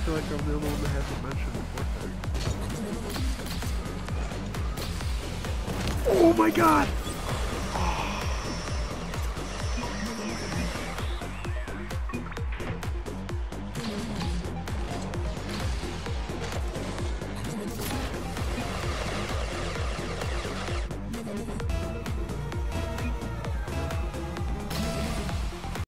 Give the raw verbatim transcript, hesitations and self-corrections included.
feel like I'm the only one that hasn't mentioned the vortex. Oh my god!